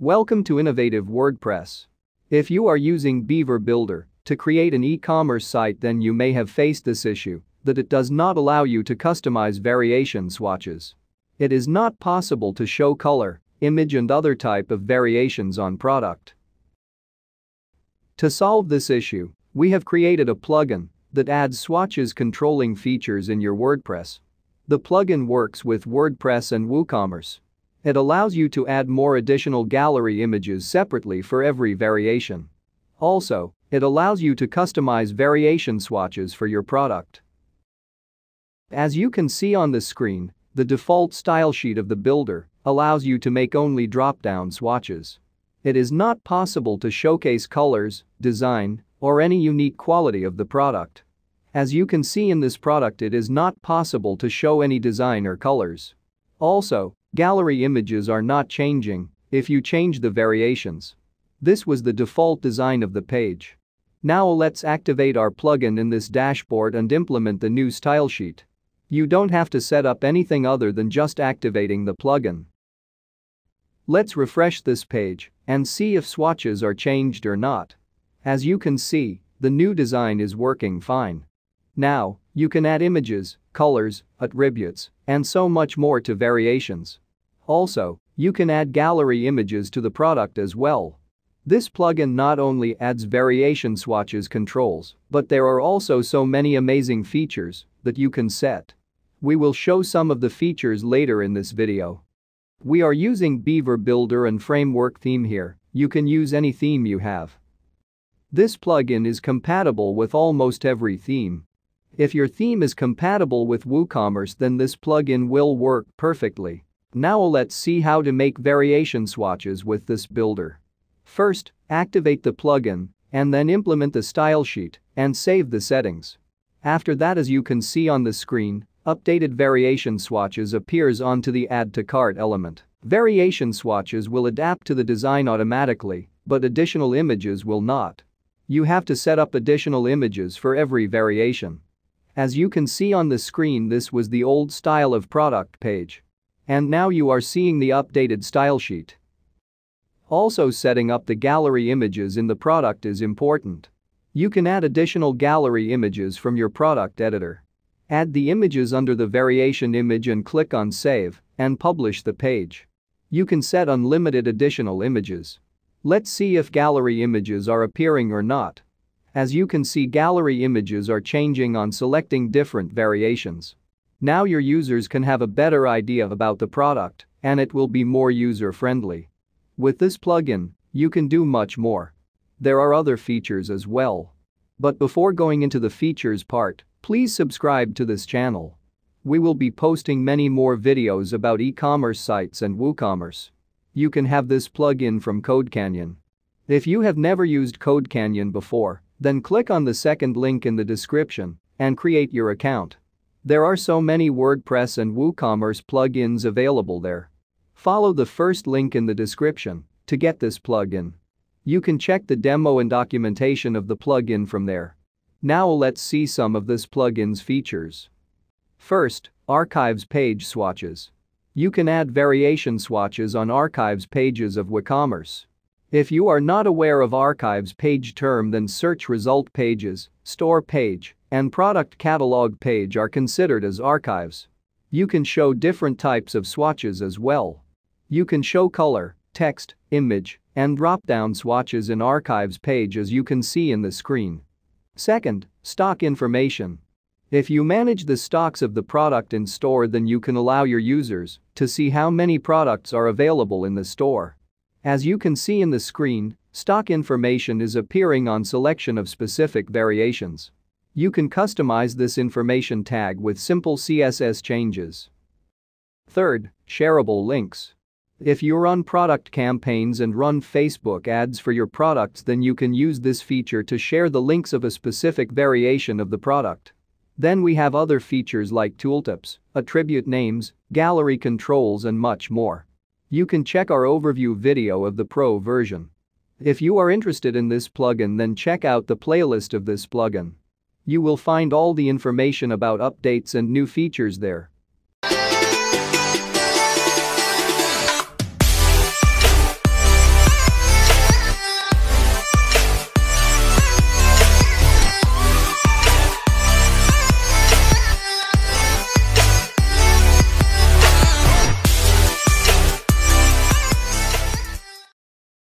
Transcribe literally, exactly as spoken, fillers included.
Welcome to Innovative WordPress. If you are using Beaver Builder to create an e-commerce site, then you may have faced this issue that it does not allow you to customize variation swatches. It is not possible to show color, image and other type of variations on product. To solve this issue, we have created a plugin that adds swatches controlling features in your WordPress. The plugin works with WordPress and WooCommerce. It allows you to add more additional gallery images separately for every variation. Also, it allows you to customize variation swatches for your product. As you can see on the screen, the default style sheet of the builder allows you to make only drop-down swatches. It is not possible to showcase colors, design, or any unique quality of the product. As you can see in this product, it is not possible to show any design or colors. Also, gallery images are not changing if you change the variations. This was the default design of the page. Now let's activate our plugin in this dashboard and implement the new style sheet. You don't have to set up anything other than just activating the plugin. Let's refresh this page and see if swatches are changed or not. As you can see, the new design is working fine. Now, you can add images, colors, attributes, and so much more to variations. Also, you can add gallery images to the product as well. This plugin not only adds variation swatches controls, but there are also so many amazing features that you can set. We will show some of the features later in this video. We are using Beaver Builder and Framework theme here. You can use any theme you have. This plugin is compatible with almost every theme. If your theme is compatible with WooCommerce, then this plugin will work perfectly. Now let's see how to make variation swatches with this builder. First, activate the plugin and then implement the style sheet and save the settings. After that, as you can see on the screen, updated variation swatches appears onto the add to cart element. Variation swatches will adapt to the design automatically, but additional images will not. You have to set up additional images for every variation. As you can see on the screen, this was the old style of product page. And now you are seeing the updated style sheet. Also, setting up the gallery images in the product is important. You can add additional gallery images from your product editor. Add the images under the variation image and click on Save and publish the page. You can set unlimited additional images. Let's see if gallery images are appearing or not. As you can see, gallery images are changing on selecting different variations. Now your users can have a better idea about the product, and it will be more user-friendly. With this plugin, you can do much more. There are other features as well. But before going into the features part, please subscribe to this channel. We will be posting many more videos about e-commerce sites and WooCommerce. You can have this plugin from CodeCanyon. If you have never used CodeCanyon before, then click on the second link in the description and create your account. There are so many WordPress and WooCommerce plugins available there. Follow the first link in the description to get this plugin. You can check the demo and documentation of the plugin from there. Now let's see some of this plugin's features. First, archives page swatches. You can add variation swatches on archives pages of WooCommerce. If you are not aware of archives page term, then search result pages, store page, and product catalog page are considered as archives. You can show different types of swatches as well. You can show color, text, image, and drop-down swatches in archives page, as you can see in the screen. Second, stock information. If you manage the stocks of the product in store, then you can allow your users to see how many products are available in the store. As you can see in the screen, stock information is appearing on selection of specific variations. You can customize this information tag with simple C S S changes. Third, shareable links. If you run product campaigns and run Facebook ads for your products, then you can use this feature to share the links of a specific variation of the product. Then we have other features like tooltips, attribute names, gallery controls, and much more. You can check our overview video of the Pro version. If you are interested in this plugin, then check out the playlist of this plugin. You will find all the information about updates and new features there.